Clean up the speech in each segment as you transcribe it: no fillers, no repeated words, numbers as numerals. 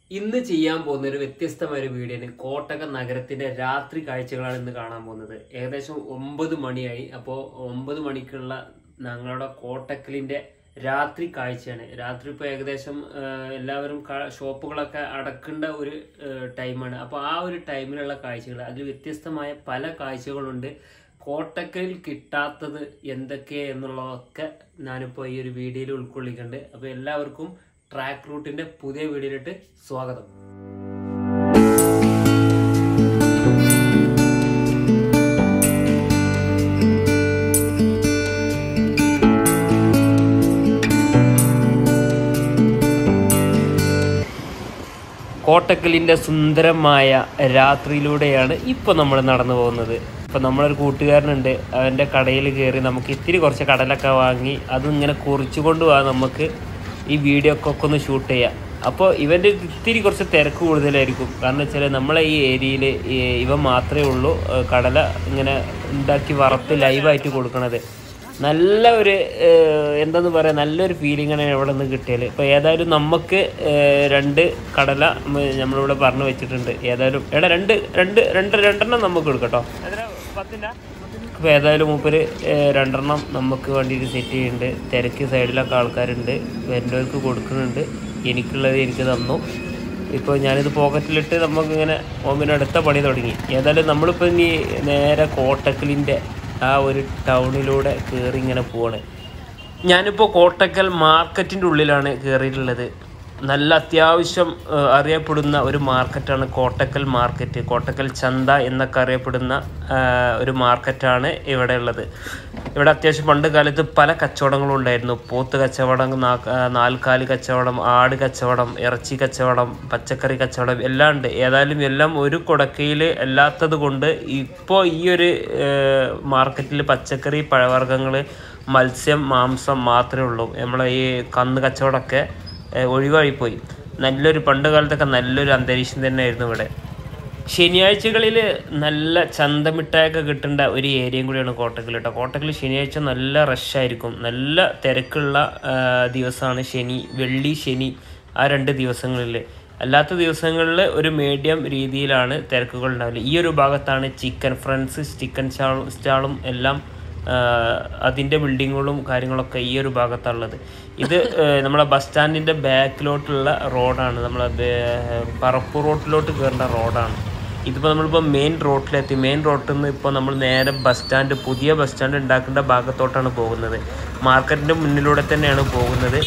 ഇന്ന് ചെയ്യാൻ പോകുന്ന ഒരു വ്യത്യസ്തമായ ഒരു വീഡിയോ കോട്ടക നഗരത്തിന്റെ രാത്രി കാഴ്ചകളാണ് ഇന്ന് കാണാൻ പോകുന്നത്. ഏകദേശം 9 മണിയായി. അപ്പോൾ 9 മണിക്കുള്ള ഞങ്ങളുടെ കോട്ടക്കലിന്റെ രാത്രി കാഴ്ചയാണ്. രാത്രി ഇപ്പോൾ ഏകദേശം എല്ലാവരും ഷോപ്പുകളൊക്കെ അടക്കേണ്ട ഒരു ടൈമാണ്. അപ്പോൾ ആ ഒരു ടൈമിലുള്ള കാഴ്ചകൾ, അതിൽ വ്യത്യസ്തമായ പല കാഴ്ചകളുണ്ട്. കോട്ടക്കലിൽ കിട്ടാത്തത് എന്തൊക്കെ എന്നുള്ളതൊക്കെ ഞാനിപ്പോൾ ഈ ഒരു വീഡിയോയിൽ ഉൾക്കൊള്ളിക്കുന്നുണ്ട്. അപ്പോൾ എല്ലാവർക്കും ട്രാക്ക് റൂട്ടിന്റെ പുതിയ വീഡിയോയിലിട്ട് സ്വാഗതം. കോട്ടക്കലിൻ്റെ സുന്ദരമായ രാത്രിയിലൂടെയാണ് ഇപ്പോൾ നമ്മൾ നടന്നു പോകുന്നത്. ഇപ്പോൾ നമ്മളൊരു കൂട്ടുകാരനുണ്ട്, അവൻ്റെ കടയിൽ കയറി നമുക്ക് ഇത്തിരി കുറച്ച് കടലൊക്കെ വാങ്ങി അതിങ്ങനെ കുറിച്ചു കൊണ്ടുപോകാൻ നമുക്ക് ഈ വീഡിയോ ഒക്കെ ഒന്ന് ഷൂട്ട് ചെയ്യാം. അപ്പോൾ ഇവൻ്റെ ഇത്തിരി കുറച്ച് തിരക്ക് കൂടുതലായിരിക്കും. കാരണം വെച്ചാൽ നമ്മളെ ഈ ഏരിയയിൽ ഇവ മാത്രമേ ഉള്ളൂ കടല ഇങ്ങനെ ഉണ്ടാക്കി വറുത്ത് ലൈവായിട്ട് കൊടുക്കണത്. നല്ല ഒരു എന്താന്ന് പറയുക, നല്ലൊരു ഫീലിംഗാണ് ഇവിടെ നിന്ന് കിട്ടിയാൽ. ഇപ്പോൾ ഏതായാലും നമുക്ക് 2 കടല നമ്മളിവിടെ പറഞ്ഞു വെച്ചിട്ടുണ്ട്. ഏതായാലും എടാ രണ്ടെണ്ണം നമുക്ക് എടുക്കട്ടോ. അപ്പോൾ ഏതായാലും മൂപ്പര് 2 നമുക്ക് വേണ്ടിയിട്ട് സെറ്റ് ചെയ്യുന്നുണ്ട്. തിരക്ക് സൈഡിലൊക്കെ ആൾക്കാരുണ്ട്, വരുന്നവർക്ക് കൊടുക്കുന്നുണ്ട്. എനിക്കുള്ളത് എനിക്ക് തന്നു. ഇപ്പോൾ ഞാനിത് പോക്കറ്റിലിട്ട് നമുക്കിങ്ങനെ ഓമിനടുത്ത പണി തുടങ്ങി. ഏതായാലും നമ്മളിപ്പോൾ ഇനി നേരെ കോട്ടക്കലിൻ്റെ ആ ഒരു ടൗണിലൂടെ കയറി ഇങ്ങനെ പോവാണ്. ഞാനിപ്പോൾ കോട്ടക്കൽ മാർക്കറ്റിൻ്റെ ഉള്ളിലാണ് കയറിയിട്ടുള്ളത്. നല്ല അത്യാവശ്യം അറിയപ്പെടുന്ന ഒരു മാർക്കറ്റാണ് കോട്ടക്കൽ മാർക്കറ്റ്. കോട്ടക്കൽ ചന്ത എന്നൊക്കെ അറിയപ്പെടുന്ന ഒരു മാർക്കറ്റാണ് ഇവിടെ ഉള്ളത്. ഇവിടെ അത്യാവശ്യം പണ്ട് കാലത്ത് പല കച്ചവടങ്ങളും ഉണ്ടായിരുന്നു. പോത്ത് കച്ചവടം, 4 കാലി കച്ചവടം, ആട് കച്ചവടം, ഇറച്ചി കച്ചവടം, പച്ചക്കറി കച്ചവടം എല്ലാം ഉണ്ട്. ഏതായാലും എല്ലാം ഒരു കുടക്കയിൽ അല്ലാത്തത് കൊണ്ട് ഇപ്പോൾ ഈ ഒരു മാർക്കറ്റിൽ പച്ചക്കറി, പഴവർഗ്ഗങ്ങൾ, മത്സ്യം, മാംസം മാത്രമേ ഉള്ളൂ. നമ്മളെ ഈ കന്ന് കച്ചവടമൊക്കെ ഒഴിവായിപ്പോയി. നല്ലൊരു പണ്ട് കാലത്തൊക്കെ നല്ലൊരു അന്തരീക്ഷം തന്നെയായിരുന്നു ഇവിടെ. ശനിയാഴ്ചകളിൽ നല്ല ചന്തമിഠായൊക്കെ കിട്ടേണ്ട ഒരു ഏരിയയും കൂടിയാണ് കോട്ടക്കൽ കേട്ടോ. കോട്ടക്കൽ ശനിയാഴ്ച നല്ല റഷായിരിക്കും, നല്ല തിരക്കുള്ള ദിവസമാണ് ശനി, വെള്ളി, ശനി ആ 2 ദിവസങ്ങളിൽ. അല്ലാത്ത ദിവസങ്ങളിൽ ഒരു മീഡിയം രീതിയിലാണ് തിരക്കുകൾ ഉണ്ടാവില്ല. ഈ ഒരു ഭാഗത്താണ് ചിക്കൻ ഫ്രണ്ട്സ്, ചിക്കൻ സ്റ്റാളും എല്ലാം അതിൻ്റെ ബിൽഡിങ്ങുകളും കാര്യങ്ങളൊക്കെ ഈ ഒരു ഭാഗത്തുള്ളത്. ഇത് നമ്മളെ ബസ് സ്റ്റാൻഡിൻ്റെ ബാക്കിലോട്ടുള്ള റോഡാണ്. നമ്മളെ പറപ്പൂർ റോട്ടിലോട്ട് കയറേണ്ട റോഡാണ്. ഇതിപ്പോൾ നമ്മളിപ്പോൾ മെയിൻ റോഡിലെത്തി. മെയിൻ റോഡിൽ നിന്ന് ഇപ്പോൾ നമ്മൾ നേരെ ബസ് സ്റ്റാൻഡ്, പുതിയ ബസ് സ്റ്റാൻഡ് ഉണ്ടാക്കേണ്ട ഭാഗത്തോട്ടാണ് പോകുന്നത്. മാർക്കറ്റിൻ്റെ മുന്നിലൂടെ തന്നെയാണ് പോകുന്നത്.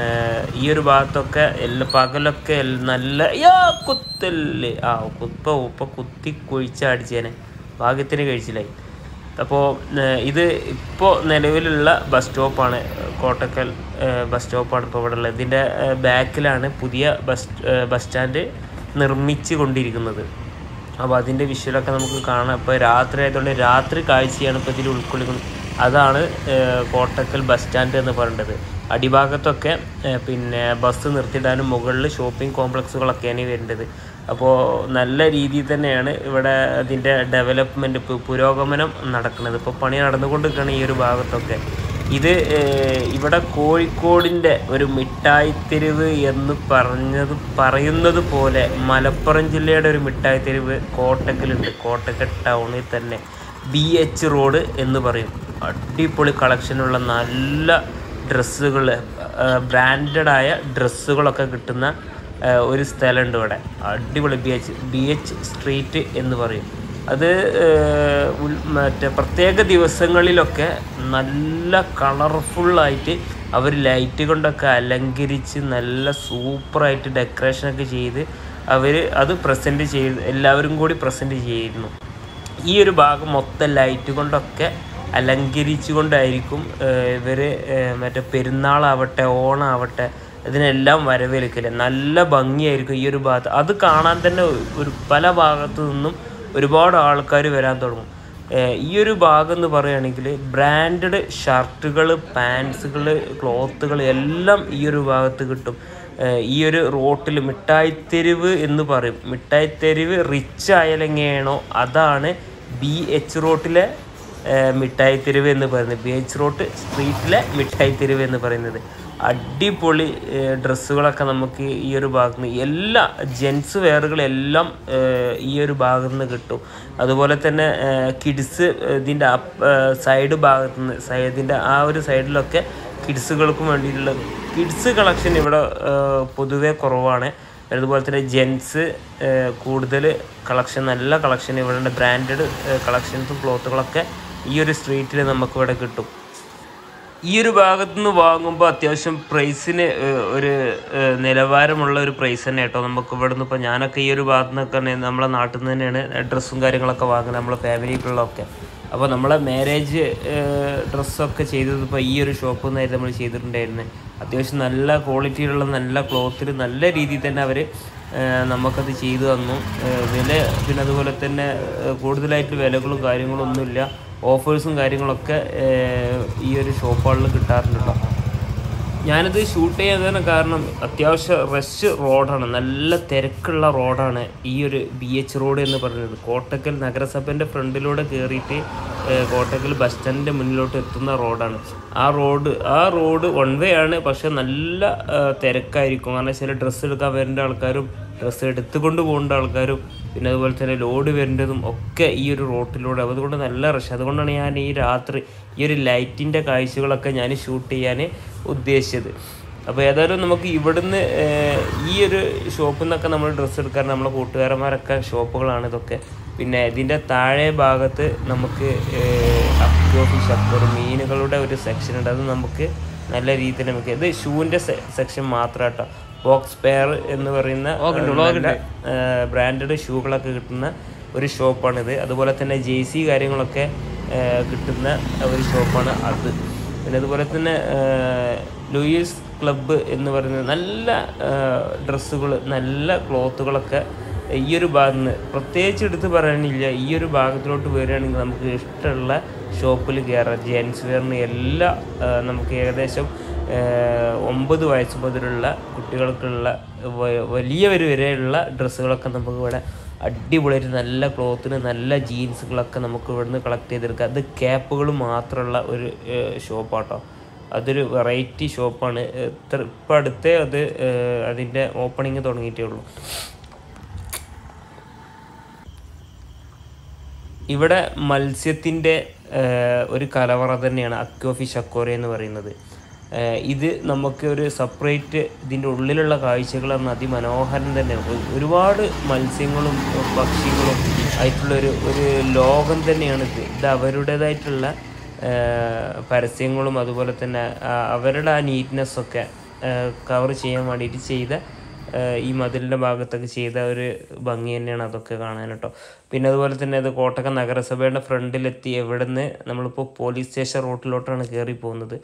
ഈ ഒരു ഭാഗത്തൊക്കെ പകലൊക്കെ നല്ല കുത്തല്ലേ ഉപ്പ കുത്തി കുഴിച്ചടിച്ചേനെ, ഭാഗ്യത്തിന് കഴിച്ചില്ലായി. അപ്പോൾ ഇത് ഇപ്പോൾ നിലവിലുള്ള ബസ് സ്റ്റോപ്പാണ്, കോട്ടക്കൽ ബസ് സ്റ്റോപ്പാണ് ഇപ്പോൾ ഇവിടെ ഉള്ളത്. ഇതിൻ്റെ ബാക്കിലാണ് പുതിയ ബസ് സ്റ്റാൻഡ് നിർമ്മിച്ചു കൊണ്ടിരിക്കുന്നത്. അപ്പോൾ അതിൻ്റെ വിഷ്വലൊക്കെ നമുക്ക് കാണാം. ഇപ്പോൾ രാത്രി ആയതുകൊണ്ട് രാത്രി കാഴ്ചയാണ് ഇപ്പോൾ ഇതിൽ ഉൾക്കൊള്ളിക്കുന്നത്. അതാണ് കോട്ടക്കൽ ബസ് സ്റ്റാൻഡ് എന്ന് പറയേണ്ടത്. അടിഭാഗത്തൊക്കെ പിന്നെ ബസ് നിർത്തിയിടാനും മുകളിൽ ഷോപ്പിംഗ് കോംപ്ലക്സുകളൊക്കെയാണ് വരേണ്ടത്. അപ്പോൾ നല്ല രീതിയിൽ തന്നെയാണ് ഇവിടെ അതിൻ്റെ ഡെവലപ്മെൻറ്റ്, പുരോഗമനം നടക്കുന്നത്. ഇപ്പോൾ പണി നടന്നുകൊണ്ടിരിക്കുകയാണ് ഈ ഒരു ഭാഗത്തൊക്കെ. ഇത് ഇവിടെ കോഴിക്കോടിൻ്റെ ഒരു മിഠായിത്തെരുവ് എന്ന് പറയുന്നത് പോലെ മലപ്പുറം ജില്ലയുടെ ഒരു മിഠായിത്തെരുവ് കോട്ടക്കലുണ്ട്. കോട്ടക്കൽ ടൗണിൽ തന്നെ BH റോഡ് എന്ന് പറയും. അടിപൊളി കളക്ഷനുള്ള നല്ല ഡ്രസ്സുകൾ, ബ്രാൻഡഡായ ഡ്രസ്സുകളൊക്കെ കിട്ടുന്ന ഒരു സ്ഥലമുണ്ട് ഇവിടെ. അടിപൊളി BH സ്ട്രീറ്റ് എന്ന് പറയും. അത് മറ്റേ പ്രത്യേക ദിവസങ്ങളിലൊക്കെ നല്ല കളർഫുള്ളായിട്ട് അവർ ലൈറ്റ് കൊണ്ടൊക്കെ അലങ്കരിച്ച് നല്ല സൂപ്പറായിട്ട് ഡെക്കറേഷനൊക്കെ ചെയ്ത് അവർ അത് പ്രസൻറ്റ് ചെയ്ത് എല്ലാവരും കൂടി പ്രസൻറ്റ് ചെയ്യുന്നു. ഈ ഒരു ഭാഗം മൊത്തം ലൈറ്റ് കൊണ്ടൊക്കെ അലങ്കരിച്ചു കൊണ്ടായിരിക്കും ഇവർ മറ്റേ പെരുന്നാളാവട്ടെ, ഓണാവട്ടെ, ഇതിനെല്ലാം വരവേൽക്കില്ല. നല്ല ഭംഗിയായിരിക്കും ഈ ഒരു ഭാഗത്ത്. അത് കാണാൻ തന്നെ പല ഭാഗത്തു നിന്നും ഒരുപാട് ആൾക്കാർ വരാൻ തുടങ്ങും. ഈ ഒരു ഭാഗം എന്ന് പറയുകയാണെങ്കിൽ ബ്രാൻഡഡ് ഷർട്ടുകൾ, പാൻസുകൾ, ക്ലോത്തുകൾ എല്ലാം ഈ ഒരു ഭാഗത്ത് കിട്ടും. ഈ ഒരു റോട്ടിൽ മിഠായിത്തെരുവ് എന്ന് പറയും. മിഠായിത്തെരുവ് റിച്ച് ആയാലെങ്ങനെയാണോ അതാണ് BH റോട്ടിലെ മിഠായിത്തെരുവ് എന്ന് പറയുന്നത്. BH റോഡ് സ്ട്രീറ്റിലെ മിഠായിത്തെരുവ് എന്ന് പറയുന്നത്. അടിപൊളി ഡ്രസ്സുകളൊക്കെ നമുക്ക് ഈ ഒരു ഭാഗത്ത് നിന്ന് എല്ലാ ജെൻസ് വെയറുകളെല്ലാം ഈ ഒരു ഭാഗത്ത് നിന്ന് കിട്ടും. അതുപോലെ തന്നെ കിഡ്സ് ഇതിൻ്റെ സൈഡ് ഭാഗത്ത് നിന്ന് ഇതിൻ്റെ ആ ഒരു സൈഡിലൊക്കെ കിഡ്സുകൾക്കും വേണ്ടിയിട്ടുള്ള കിഡ്സ് കളക്ഷൻ ഇവിടെ പൊതുവെ കുറവാണ്. അതുപോലെ തന്നെ ജെൻസ് കൂടുതൽ കളക്ഷൻ, നല്ല കളക്ഷൻ ഇവിടെ ബ്രാൻഡഡ് കളക്ഷൻസും ക്ലോത്തുകളൊക്കെ ഈ ഒരു സ്ട്രീറ്റിൽ നമുക്കിവിടെ കിട്ടും. ഈ ഒരു ഭാഗത്തു നിന്ന് വാങ്ങുമ്പോൾ അത്യാവശ്യം പ്രൈസിന് ഒരു നിലവാരമുള്ള ഒരു പ്രൈസ് തന്നെ കേട്ടോ. നമുക്ക് ഇവിടെ നിന്ന് ഇപ്പോൾ ഞാനൊക്കെ ഈ ഒരു ഭാഗത്തു നിന്നൊക്കെ നമ്മളെ നാട്ടിൽ നിന്ന് തന്നെയാണ് ഡ്രസ്സും കാര്യങ്ങളൊക്കെ വാങ്ങുന്നത്, നമ്മളെ ഫാമിലിക്കുള്ളതൊക്കെ. അപ്പോൾ നമ്മളെ മാരേജ് ഡ്രസ്സൊക്കെ ചെയ്തത് ഇപ്പോൾ ഈ ഒരു ഷോപ്പിൽ നിന്നായിരുന്നു നമ്മൾ ചെയ്തിട്ടുണ്ടായിരുന്നത്. അത്യാവശ്യം നല്ല ക്വാളിറ്റിയിലുള്ള നല്ല ക്ലോത്തിൽ നല്ല രീതിയിൽ തന്നെ അവർ നമുക്കത് ചെയ്തു തന്നു. വില പിന്നെ അതുപോലെ തന്നെ കൂടുതലായിട്ട് വിലകളും കാര്യങ്ങളും ഒന്നുമില്ല, ഓഫേഴ്സും കാര്യങ്ങളൊക്കെ ഈ ഒരു ഷോപ്പുകളിൽ കിട്ടാറുണ്ട് കേട്ടോ. ഞാനിത് ഷൂട്ട് ചെയ്യാൻ കാരണം അത്യാവശ്യം റഷ് റോഡാണ്, നല്ല തിരക്കുള്ള റോഡാണ് ഈ ഒരു BH റോഡ് എന്ന് പറയുന്നത്. കോട്ടക്കൽ നഗരസഭേൻ്റെ ഫ്രണ്ടിലൂടെ കയറിയിട്ട് കോട്ടക്കൽ ബസ് സ്റ്റാൻഡിൻ്റെ മുന്നിലോട്ട് എത്തുന്ന റോഡാണ്. ആ റോഡ് വൺ വേ ആണ്, പക്ഷെ നല്ല തിരക്കായിരിക്കും. കാരണം ചില ഡ്രസ്സ് എടുക്കാൻ വരേണ്ട ആൾക്കാരും ഡ്രസ്സ് എടുത്തുകൊണ്ട് പോകേണ്ട ആൾക്കാരും പിന്നെ അതുപോലെ തന്നെ ലോഡ് വരേണ്ടതും ഒക്കെ ഈ ഒരു റോട്ടിലൂടെ. അതുകൊണ്ട് നല്ല റഷ്. അതുകൊണ്ടാണ് ഞാൻ ഈ രാത്രി ഈ ഒരു ലൈറ്റിൻ്റെ കാഴ്ചകളൊക്കെ ഞാൻ ഷൂട്ട് ചെയ്യാൻ ഉദ്ദേശിച്ചത്. അപ്പോൾ ഏതായാലും നമുക്ക് ഇവിടുന്ന് ഈ ഒരു ഷോപ്പിൽ നിന്നൊക്കെ നമ്മൾ ഡ്രസ്സ് എടുക്കാൻ നമ്മളെ കൂട്ടുകാരന്മാരൊക്കെ ഷോപ്പുകളാണ് ഇതൊക്കെ. പിന്നെ ഇതിൻ്റെ താഴെ ഭാഗത്ത് നമുക്ക് അക്വോ ഫിഷ് അക്വോ മീനുകളുടെ ഒരു സെക്ഷൻ ഉണ്ട്. അത് നമുക്ക് നല്ല രീതിയിൽ നമുക്ക് ഇത് ഷൂവിൻ്റെ സെക്ഷൻ മാത്രം കേട്ടോ. ബോക്സ് പെയർ എന്ന് പറയുന്ന ബ്രാൻഡഡ് ഷൂകളൊക്കെ കിട്ടുന്ന ഒരു ഷോപ്പാണിത്. അതുപോലെ തന്നെ JC കാര്യങ്ങളൊക്കെ കിട്ടുന്ന ഒരു ഷോപ്പാണ് അത്. പിന്നെ അതുപോലെ തന്നെ ലൂയിസ് ക്ലബ്ബ് എന്ന് പറയുന്നത് നല്ല ഡ്രസ്സുകൾ നല്ല ക്ലോത്തുകളൊക്കെ ഈ ഒരു ഭാഗത്ത് നിന്ന് പ്രത്യേകിച്ച് എടുത്ത് പറയാനില്ല. ഈ ഒരു ഭാഗത്തിലോട്ട് വരികയാണെങ്കിൽ നമുക്ക് ഇഷ്ടമുള്ള ഷോപ്പിൽ കയറാം. ജെൻസ് വെയറിന് എല്ലാം നമുക്ക് ഏകദേശം 9 വയസ്സ് മുതലുള്ള കുട്ടികൾക്കുള്ള വലിയവർ വരെയുള്ള ഡ്രസ്സുകളൊക്കെ നമുക്ക് ഇവിടെ അടിപൊളിയായിട്ട് നല്ല ക്ലോത്തിന് നല്ല ജീൻസുകളൊക്കെ നമുക്ക് ഇവിടുന്ന് കളക്ട് ചെയ്തെടുക്കാം. അത് ക്യാപ്പുകൾ മാത്രമുള്ള ഒരു ഷോപ്പാട്ടോ. അതൊരു വെറൈറ്റി ഷോപ്പാണ്. ഇപ്പം അടുത്തേ അതിൻ്റെ ഓപ്പണിങ് തുടങ്ങിയിട്ടേ ഉള്ളൂ. ഇവിടെ മത്സ്യത്തിൻ്റെ ഒരു കലവറ തന്നെയാണ് അക്വോ ഫിഷ് അക്വേറിയം എന്ന് പറയുന്നത്. ഇത് നമുക്ക് ഒരു സെപ്പറേറ്റ് ഇതിൻ്റെ ഉള്ളിലുള്ള കാഴ്ചകളാണ് അതിമനോഹരം തന്നെയാണ്. ഒരുപാട് മത്സ്യങ്ങളും പക്ഷികളും ആയിട്ടുള്ള ഒരു ലോകം തന്നെയാണ് ഇത് അവരുടേതായിട്ടുള്ള പരസ്യങ്ങളും അതുപോലെ തന്നെ അവരുടെ ആ നീറ്റ്നെസ്സൊക്കെ കവർ ചെയ്യാൻ വേണ്ടിയിട്ട് ചെയ്ത ഈ മതിലിൻ്റെ ഭാഗത്തൊക്കെ ചെയ്ത ഒരു ഭംഗി തന്നെയാണ് അതൊക്കെ കാണാൻ കേട്ടോ. പിന്നെ അതുപോലെ തന്നെ അത് കോട്ടക്കൽ നഗരസഭയുടെ ഫ്രണ്ടിലെത്തി എവിടെ നിന്ന് നമ്മളിപ്പോൾ പോലീസ് സ്റ്റേഷൻ റോട്ടിലോട്ടാണ് കയറി പോകുന്നത്.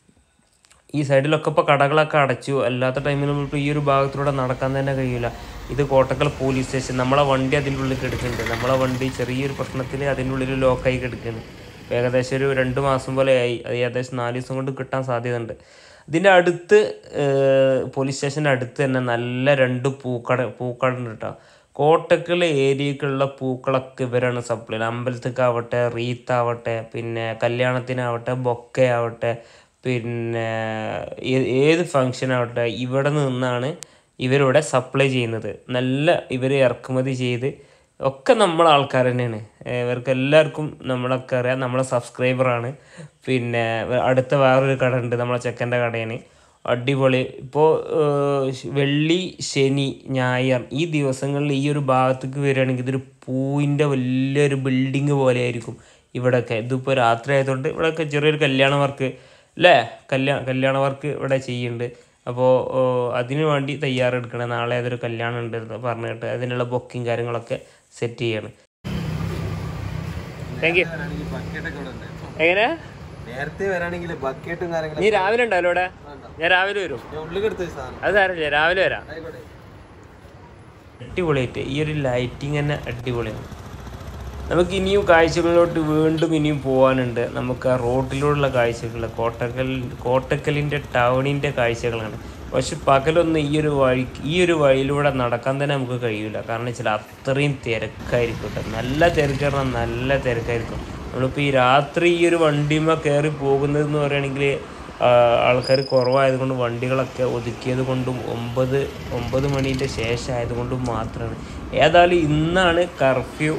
ഈ സൈഡിലൊക്കെ ഇപ്പോൾ കടകളൊക്കെ അടച്ചു. അല്ലാത്ത ടൈമിൽ നമ്മളിപ്പോൾ ഈ ഒരു ഭാഗത്തിലൂടെ നടക്കാൻ തന്നെ കഴിയില്ല. ഇത് കോട്ടക്കൽ പോലീസ് സ്റ്റേഷൻ. നമ്മളെ വണ്ടി അതിൻ്റെ ഉള്ളിൽ കിടക്കുന്നുണ്ട്. നമ്മളെ വണ്ടി ചെറിയൊരു പ്രശ്നത്തിൽ അതിൻ്റെ ഉള്ളിൽ ലോക്കായി കിടക്കുന്നു. ഏകദേശം ഒരു 2 മാസം പോലെ ആയി. അത് ഏകദേശം 4 ദിവസം കൊണ്ട് കിട്ടാൻ സാധ്യതയുണ്ട്. ഇതിൻ്റെ അടുത്ത് പോലീസ് സ്റ്റേഷൻ്റെ അടുത്ത് തന്നെ നല്ല 2 പൂക്കടയുണ്ട് കേട്ടോ. കോട്ടക്കൽ ഏരിയക്കുള്ള പൂക്കളൊക്കെ ഇവരാണ് സപ്ലൈ. അമ്പലത്തേക്കാവട്ടെ, റീത്താവട്ടെ, പിന്നെ കല്യാണത്തിനാവട്ടെ, ബൊക്കെ ആവട്ടെ, പിന്നെ ഏത് ഫങ്ഷൻ ആവട്ടെ ഇവിടെ നിന്നാണ് ഇവരിവിടെ സപ്ലൈ ചെയ്യുന്നത്. നല്ല ഇവർ ഇറക്കുമതി ചെയ്ത് ഒക്കെ നമ്മളെ ആൾക്കാർ തന്നെയാണ്. ഇവർക്ക് എല്ലാവർക്കും നമ്മളൊക്കെ അറിയാം, നമ്മളെ സബ്സ്ക്രൈബറാണ്. പിന്നെ അടുത്ത വേറൊരു കട ഉണ്ട്, നമ്മളെ ചെക്കൻ്റെ കടയാണ്. അടിപൊളി. ഇപ്പോൾ വെള്ളി, ശനി, ഞായർ ഈ ദിവസങ്ങളിൽ ഈ ഒരു ഭാഗത്തേക്ക് വരികയാണെങ്കിൽ ഇതൊരു പൂവിൻ്റെ വലിയൊരു ബിൽഡിങ് പോലെ ആയിരിക്കും ഇവിടെയൊക്കെ. ഇതിപ്പോൾ രാത്രി ആയതുകൊണ്ട് ഇവിടെയൊക്കെ ചെറിയൊരു കല്യാണ വർക്ക് അല്ലേ, കല്യാണ വർക്ക് ഇവിടെ ചെയ്യുന്നുണ്ട്. അപ്പോൾ അതിനു വേണ്ടി തയ്യാറെടുക്കണം. നാളെ അതൊരു കല്യാണം ഉണ്ട് പറഞ്ഞിട്ട് അതിനുള്ള ബുക്കിങ് കാര്യങ്ങളൊക്കെ സെറ്റ് ചെയ്യണം. Thank you. എങ്ങനെ നേരത്തെ വരാണെങ്കിൽ ബക്കറ്റും കാര്യങ്ങളും. നീ രാവിലെ ഉണ്ടല്ലോ ഇവിടെ? ഞാൻ രാവിലെ വരും. അത് സാരമില്ല, രാവിലെ വരാം. അടിപൊളിയായിട്ട് ഈ ഒരു ലൈറ്റിങ് തന്നെ അടിപൊളിയാണ്. നമുക്ക് ഇനിയും കാഴ്ചകളിലോട്ട് വീണ്ടും ഇനിയും പോകാനുണ്ട്. നമുക്ക് ആ റോഡിലുള്ള കാഴ്ചകൾ കോട്ടക്കലിൻ്റെ ടൗണിൻ്റെ കാഴ്ചകളാണ്. പക്ഷെ പകലൊന്നും ഈ ഒരു വഴിയിലൂടെ നടക്കാൻ തന്നെ നമുക്ക് കഴിയില്ല. കാരണം വെച്ചാൽ അത്രയും തിരക്കായിരിക്കും കേട്ടോ. നല്ല തിരക്ക് പറഞ്ഞാൽ നല്ല തിരക്കായിരിക്കും. നമ്മളിപ്പോൾ ഈ രാത്രി ഈ ഒരു വണ്ടിമ കയറി പോകുന്നതെന്ന് പറയുകയാണെങ്കിൽ ആൾക്കാർ കുറവായതുകൊണ്ട് വണ്ടികളൊക്കെ ഒതുക്കിയത് കൊണ്ടും 9 മണീൻ്റെ ശേഷം ആയതുകൊണ്ടും മാത്രമാണ്. ഏതായാലും ഇന്നാണ് കർഫ്യൂ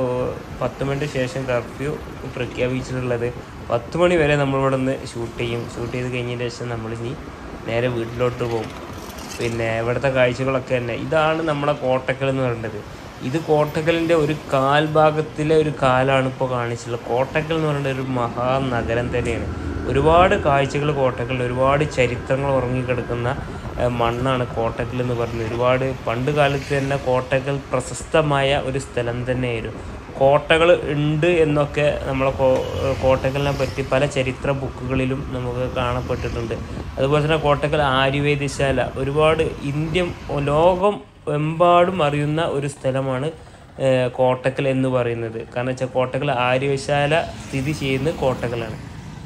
10 മണിൻ്റെ ശേഷം കർഫ്യൂ പ്രഖ്യാപിച്ചിട്ടുള്ളത്. 10 മണി വരെ നമ്മളിവിടെ നിന്ന് ഷൂട്ട് ചെയ്ത് കഴിഞ്ഞതിന് ശേഷം നമ്മളിനി നേരെ വീട്ടിലോട്ട് പോകും. പിന്നെ ഇവിടുത്തെ കാഴ്ചകളൊക്കെ തന്നെ ഇതാണ് നമ്മളെ കോട്ടക്കൽ എന്ന് പറയുന്നത്. ഇത് കോട്ടക്കലിൻ്റെ ഒരു കാൽഭാഗത്തിലെ ഒരു കാലാണ് ഇപ്പോൾ കാണിച്ചിട്ടുള്ളത്. കോട്ടക്കൽ എന്ന് പറയുന്നത് ഒരു മഹാനഗരം തന്നെയാണ്. ഒരുപാട് കാഴ്ചകൾ കോട്ടക്കലിൽ, ഒരുപാട് ചരിത്രങ്ങൾ ഉറങ്ങിക്കിടക്കുന്ന മണ്ണാണ് കോട്ടക്കൽ എന്ന് പറയുന്നത്. ഒരുപാട് പണ്ട് കാലത്ത് തന്നെ കോട്ടക്കൽ പ്രശസ്തമായ ഒരു സ്ഥലം തന്നെയായിരുന്നു. കോട്ടകൾ ഉണ്ട് എന്നൊക്കെ നമ്മളെ കോട്ടക്കലിനെ പറ്റി പല ചരിത്ര ബുക്കുകളിലും നമുക്ക് കാണപ്പെട്ടിട്ടുണ്ട്. അതുപോലെ തന്നെ കോട്ടക്കൽ ആയുർവേദശാല ഒരുപാട് ലോകം എമ്പാടും അറിയുന്ന ഒരു സ്ഥലമാണ് കോട്ടക്കൽ എന്ന് പറയുന്നത്. കാരണം വെച്ചാൽ കോട്ടക്കൽ ആയുർവേദശാല സ്ഥിതി ചെയ്യുന്നത് കോട്ടക്കലാണ്.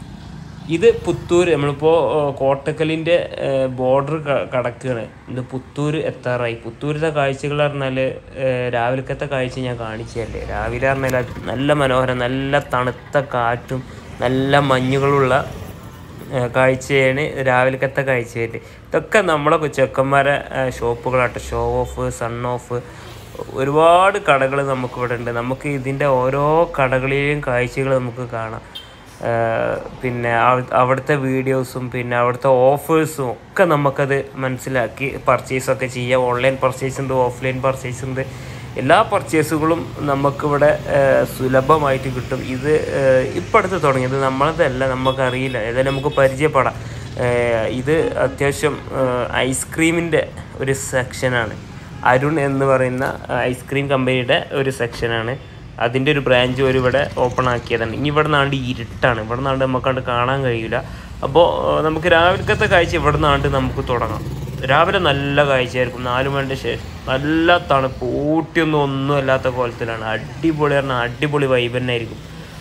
ഇത് പുത്തൂർ, നമ്മളിപ്പോൾ കോട്ടക്കലിൻ്റെ ബോർഡർ കടക്കുകയാണ്. ഇത് പുത്തൂർ എത്താറായി. പുത്തൂരിലെ കാഴ്ചകൾ പറഞ്ഞാൽ രാവിലത്തെ കാഴ്ച ഞാൻ കാണിച്ചതല്ലേ. രാവിലെ പറഞ്ഞാൽ നല്ല മനോഹരം, നല്ല തണുത്ത കാറ്റും നല്ല മഞ്ഞുകളുള്ള കാഴ്ചയാണ് രാവിലത്തെ കാഴ്ചയായിട്ട്. ഇതൊക്കെ നമ്മളെ ചെക്കന്മാരെ ഷോപ്പുകളാട്ടോ. ഷോ ഓഫ്, സൺ ഓഫ്, ഒരുപാട് കടകൾ നമുക്കിവിടെ ഉണ്ട്. നമുക്ക് ഇതിൻ്റെ ഓരോ കടകളിലെയും കാഴ്ചകൾ നമുക്ക് കാണാം. പിന്നെ അവിടുത്തെ വീഡിയോസും പിന്നെ അവിടുത്തെ ഓഫേഴ്സും ഒക്കെ നമുക്കത് മനസ്സിലാക്കി പർച്ചേസൊക്കെ ചെയ്യാം. ഓൺലൈൻ പർച്ചേസ് ഉണ്ട്, ഓഫ്ലൈൻ പർച്ചേസ് ഉണ്ട്. എല്ലാ പർച്ചേസുകളും നമുക്കിവിടെ സുലഭമായിട്ട് കിട്ടും. ഇത് ഇപ്പം അടുത്ത് തുടങ്ങിയത്, നമ്മളതല്ല, നമുക്കറിയില്ല, ഏതായാലും നമുക്ക് പരിചയപ്പെടാം. ഇത് അത്യാവശ്യം ഐസ്ക്രീമിൻ്റെ ഒരു സെക്ഷനാണ്. അരുൺ എന്ന് പറയുന്ന ഐസ്ക്രീം കമ്പനിയുടെ ഒരു സെക്ഷനാണ്. അതിൻ്റെ ഒരു ബ്രാഞ്ച് ഇവിടെ ഓപ്പൺ ആക്കിയതാണ്. ഇനി ഇവിടെ നിന്നാണ്ട് ഇരുട്ടാണ്, ഇവിടെ നിന്നാണ്ട് നമുക്കണ്ട് കാണാൻ കഴിയില്ല. അപ്പോൾ നമുക്ക് രാവിലത്തെ കാഴ്ച ഇവിടെ നിന്നാണ്ട് നമുക്ക് തുടങ്ങാം. രാവിലെ നല്ല കാഴ്ചയായിരിക്കും. 4 മണിൻ്റെ ശേഷം നല്ല തണുപ്പ്, ഒന്നും അല്ലാത്ത കോലത്തിലാണ്. അടിപൊളി പറഞ്ഞാൽ അടിപൊളി വൈബ് തന്നെ ആയിരിക്കും.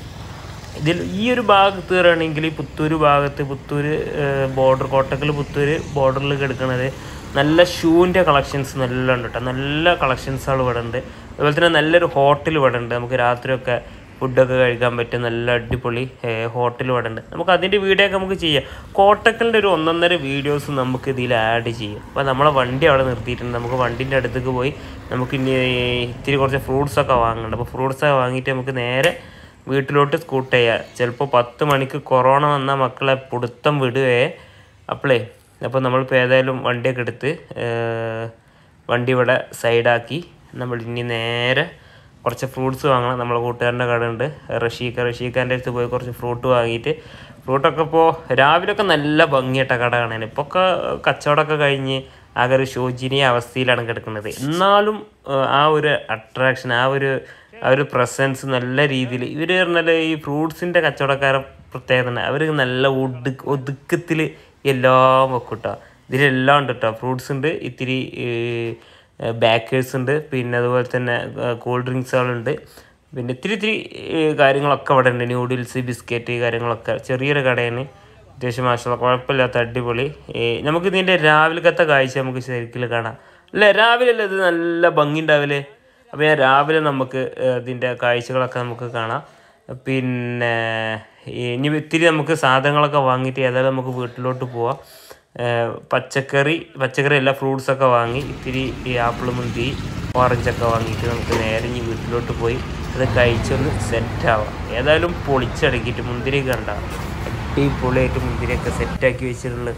ഇതിൽ ഈ ഒരു ഭാഗത്ത് കയറുകയാണെങ്കിൽ പുത്തൂർ ഭാഗത്ത്, പുത്തൂർ ബോർഡർ, കോട്ടക്കൽ പുത്തൂർ ബോർഡറിൽ കിടക്കുന്നത് നല്ല ഷൂവിൻ്റെ കളക്ഷൻസ് നല്ല ഉണ്ട് കേട്ടോ. നല്ല കളക്ഷൻസുകൾ ഇവിടെ ഉണ്ട്. അതുപോലെ തന്നെ നല്ലൊരു ഹോട്ടൽ ഇവിടെ ഉണ്ട്. നമുക്ക് രാത്രിയൊക്കെ ഫുഡൊക്കെ കഴിക്കാൻ പറ്റിയ നല്ല അടിപൊളി ഹോട്ടൽ ഇവിടെ ഉണ്ട്. നമുക്ക് അതിൻ്റെ വീഡിയോ ഒക്കെ നമുക്ക് ചെയ്യാം. കോട്ടക്കലിൻ്റെ ഒരു 1.5 വീഡിയോസ് നമുക്ക് ഇതിൽ ആഡ് ചെയ്യും. അപ്പോൾ നമ്മളെ വണ്ടി അവിടെ നിർത്തിയിട്ടുണ്ട്. നമുക്ക് വണ്ടീൻ്റെ അടുത്തേക്ക് പോയി നമുക്ക് ഇനി ഇത്തിരി കുറച്ച് ഫ്രൂട്ട്സൊക്കെ വാങ്ങുന്നുണ്ട്. അപ്പോൾ ഫ്രൂട്ട്സൊക്കെ വാങ്ങിയിട്ട് നമുക്ക് നേരെ വീട്ടിലോട്ട് സ്കൂട്ട് ചെയ്യാം. ചിലപ്പോൾ 10 മണിക്ക് കൊറോണ വന്നാൽ മക്കളെ പിടുത്തം വിടുകയെ. അപ്പോൾ നമ്മളിപ്പോൾ ഏതായാലും വണ്ടിയൊക്കെ എടുത്ത് വണ്ടി ഇവിടെ സൈഡാക്കി നമ്മൾ ഇനി നേരെ കുറച്ച് ഫ്രൂട്ട്സ് വാങ്ങണം. നമ്മളെ കൂട്ടുകാരൻ്റെ കട ഉണ്ട്, റഷീഖാൻ്റെ അടുത്ത് പോയി കുറച്ച് ഫ്രൂട്ട് വാങ്ങിയിട്ട്, ഫ്രൂട്ടൊക്കെ ഇപ്പോൾ രാവിലെയൊക്കെ നല്ല ഭംഗിയായിട്ട കട കാണാൻ. ഇപ്പോൾ ഒക്കെ കച്ചവടമൊക്കെ കഴിഞ്ഞ് ആകെ ഒരു ശോചനീയ അവസ്ഥയിലാണ് കിടക്കുന്നത്. എന്നാലും ആ ഒരു അട്രാക്ഷൻ, ആ ഒരു പ്രസൻസ് നല്ല രീതിയിൽ ഇവർ പറഞ്ഞാൽ ഈ ഫ്രൂട്ട്സിൻ്റെ കച്ചവടക്കാരെ പ്രത്യേകത തന്നെ. അവർ നല്ല ഒതുക്കത്തിൽ എല്ലാം വെക്കും കേട്ടോ. ഇതിലെല്ലാം ഉണ്ട് കേട്ടോ. ഫ്രൂട്ട്സ് ഉണ്ട്, ഇത്തിരി ബേക്കേഴ്സ് ഉണ്ട്, പിന്നെ അതുപോലെ തന്നെ കൂൾ ഡ്രിങ്ക്സുകളുണ്ട്, പിന്നെ ഇത്തിരി കാര്യങ്ങളൊക്കെ അവിടെ ഉണ്ട്. ന്യൂഡിൽസ്, ബിസ്ക്കറ്റ് കാര്യങ്ങളൊക്കെ. ചെറിയൊരു കടയാണ്. അത്യാവശ്യം മാഷാ കുഴപ്പമില്ലാത്ത അടിപൊളി. നമുക്കിതിൻ്റെ രാവിലത്തെ കാഴ്ച നമുക്ക് ശരിക്കും കാണാം അല്ലേ. രാവിലെ അല്ലേ ഇത് നല്ല ഭംഗി ഉണ്ടാവില്ലേ. അപ്പോൾ ഞാൻ രാവിലെ നമുക്ക് ഇതിൻ്റെ കാഴ്ചകളൊക്കെ നമുക്ക് കാണാം. പിന്നെ ഇനി ഇത്തിരി നമുക്ക് സാധനങ്ങളൊക്കെ വാങ്ങിയിട്ട് ഏതായാലും നമുക്ക് വീട്ടിലോട്ട് പോവാം. പച്ചക്കറി എല്ലാ ഫ്രൂട്ട്സൊക്കെ വാങ്ങി, ഇത്തിരി ആപ്പിൾ, മുന്തിരി, ഓറഞ്ചൊക്കെ വാങ്ങിയിട്ട് നമുക്ക് നേരെ ഇനി വീട്ടിലോട്ട് പോയി അത് കഴിച്ചൊന്ന് സെറ്റാവാം. ഏതായാലും പൊളിച്ചടക്കിയിട്ട് മുന്തിരിയൊക്കെ ഉണ്ടാവും. അടിപൊളിയായിട്ട് മുന്തിരിയൊക്കെ സെറ്റാക്കി വെച്ചിട്ടുള്ളത്.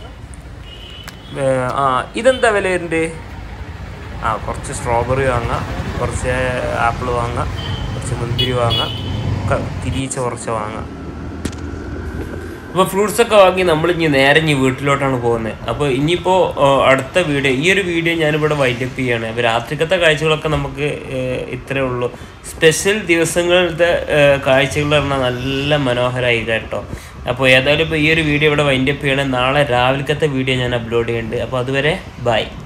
ഇതെന്താ വില വരുന്നുണ്ട്? കുറച്ച് സ്ട്രോബെറി വാങ്ങാം, കുറച്ച് ആപ്പിൾ വാങ്ങാം, കുറച്ച് മുന്തിരി വാങ്ങാം, തിരിച്ച് കുറച്ച് വാങ്ങാം. അപ്പോൾ ഫ്രൂട്ട്സൊക്കെ വാങ്ങി നമ്മളിനി നേരെ വീട്ടിലോട്ടാണ് പോകുന്നത്. അപ്പോൾ ഇനിയിപ്പോൾ അടുത്ത വീഡിയോ, ഈ ഒരു വീഡിയോ ഞാനിവിടെ വൈൻഡപ്പ് ചെയ്യുകയാണ്. അപ്പോൾ രാത്രിക്കത്തെ കാഴ്ചകളൊക്കെ നമുക്ക് ഇത്രയേ ഉള്ളൂ. സ്പെഷ്യൽ ദിവസങ്ങളിലത്തെ കാഴ്ചകൾ പറഞ്ഞാൽ നല്ല മനോഹരമായി കേട്ടോ. അപ്പോൾ ഏതായാലും ഇപ്പോൾ ഈ ഒരു വീഡിയോ ഇവിടെ വൈൻഡപ്പ് ചെയ്യണം. നാളെ രാവിലത്തെ വീഡിയോ ഞാൻ അപ്ലോഡ് ചെയ്യുന്നുണ്ട്. അപ്പോൾ അതുവരെ ബൈ.